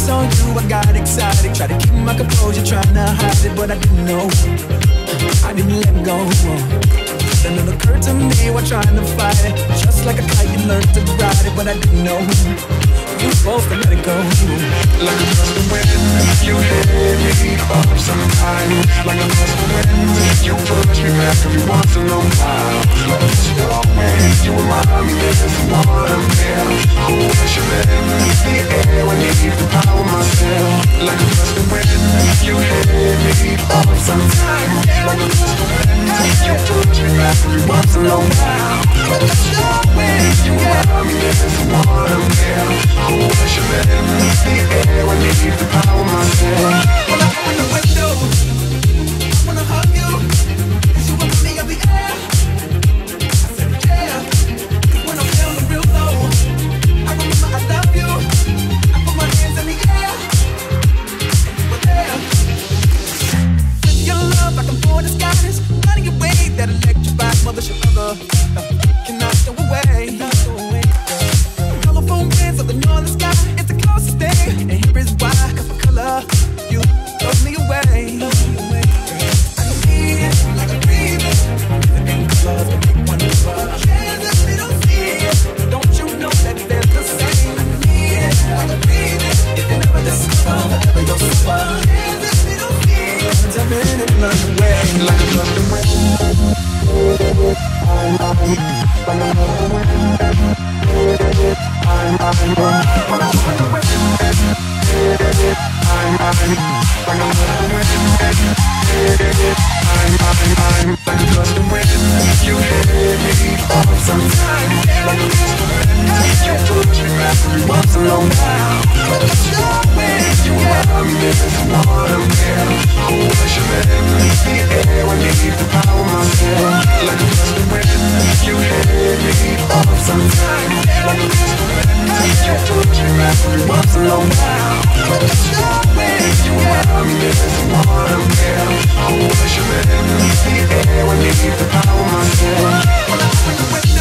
saw you, I got excited. Tried to keep my composure, trying to hide it, but I didn't know. I didn't let go. Then it occurred to me while trying to fight it. Just like a kite, you learned to ride it, but I didn't know. You supposed to let it go. Like a gust of wind, you hit me up sometimes. Like a gust of wind, you push me back every once in a while. Like a gust of wind, you remind me there's what I'm there. Who I should let in the air when you need to power myself. Like a gust of wind, you hit me up sometimes. Like a gust of wind, you push me back every once in a while. Like a gust of wind, you remind me there's what I'm there. Who I should let in the air when you need to power myself. When I open the window, I wanna hug you, 'cause you remind me of the air. I said yeah, 'cause when I'm feeling real low, I remember I love you. I put my hands in the air, and you were there. With your love, I can pour the skies, running your way, that electrified mothership ever cannot go away. Colorful winds of the northern sky, it's the closest thing, and here is why, 'cause my color, you blows me away. I need it like a breathing, the pink colors can make one of us. Cares if we don't see it, don't you know that they're the same? I need it like a breathing, if you never discover, whatever you're super. Cares if we don't see it, I'm in it, run away. Like a gust of wind, like a gust of wind, you hit me up sometimes. Like a gust of wind, you push me back every once in a while. Like a gust of wind, you remind me there's what I'm there. Who I should let in the air when you need to power myself. Like a gust of wind, you hit me up sometimes. Like a gust of wind, you push me back every once in a while. Like a gust of wind, you remind me there's what I'm there. Who I should let in the air when you need to power myself. When I open the window,